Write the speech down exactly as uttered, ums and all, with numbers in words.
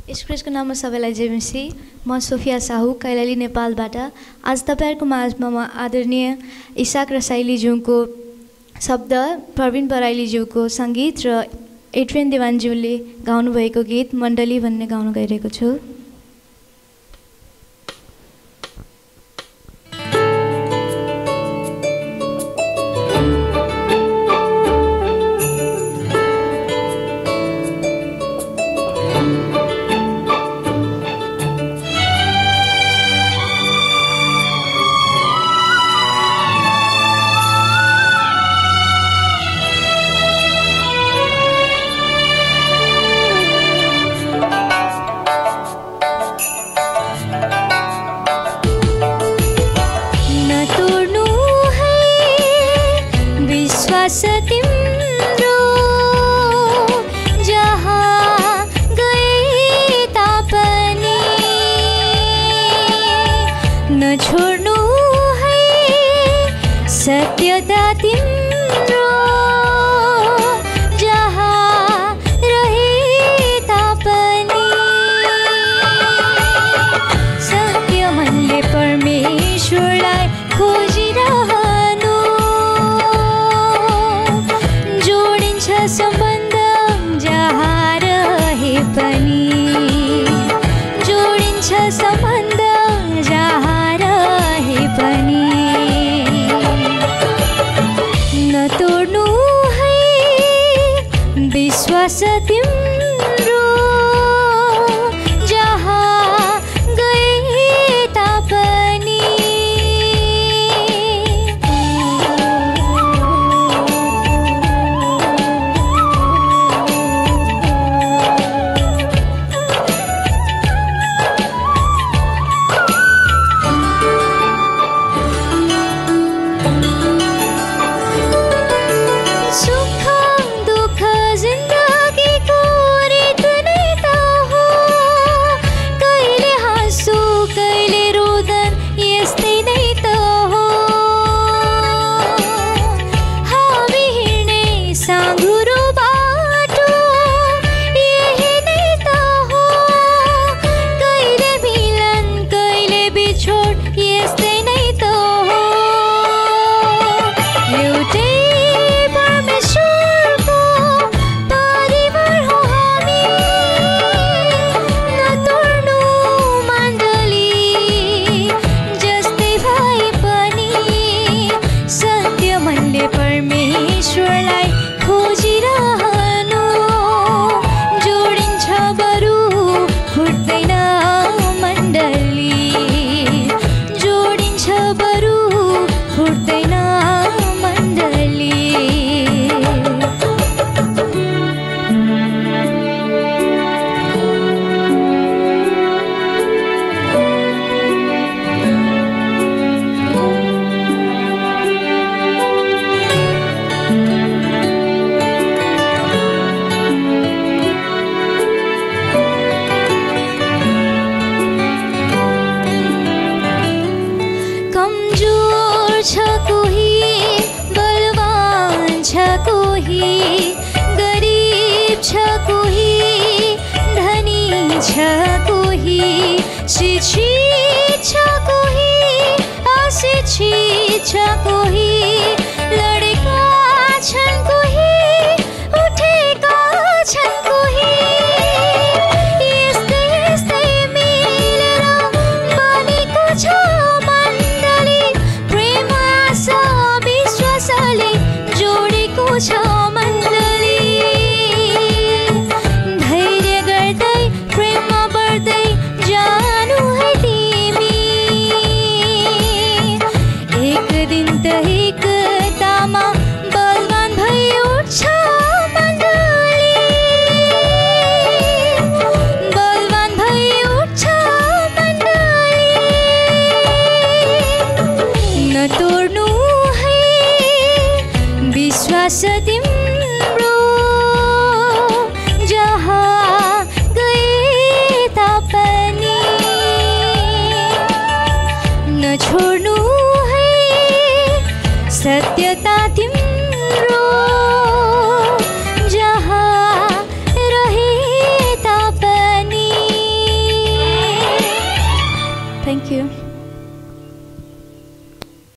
यसको नाममा सबैलाई जेएमसी। म सोफिया साहू कैलाली नेपालबाट। आज तपाईहरुको माझमा म आदरणीय इसाक रसाइलीज्यूको शब्द, प्रवीण बराइलीज्यूको सङ्गीत र एड्रियन देवानज्यूले गाउनुभएको गीत मण्डली भन्ने गाउन गइरहेको छु। तिम्रो जहाँ गए तापनि नछोड्नु है सत्यता तिम्रो जहाँ रहे तापनि सत्य मनले परमेश्वरलाई खोजिरह सम्बन्ध जहाँ रहे पनि जोडिन्छ सम्बन्ध जहाँ रहे पनि नतोड्नु है विश्वास तिम्रो जहाँ गए तापनि गरीब छ कोही धनी छ कोही शिक्षित छ कोही अशिक्षित छ कोही लडेका छन् कोही उठेका छन् कोही यस्तै यस्तै मिलेर बनेको छ मण्डली प्रेम आशा विश्वासले जोडेको छ एक थ्याङ्क यू।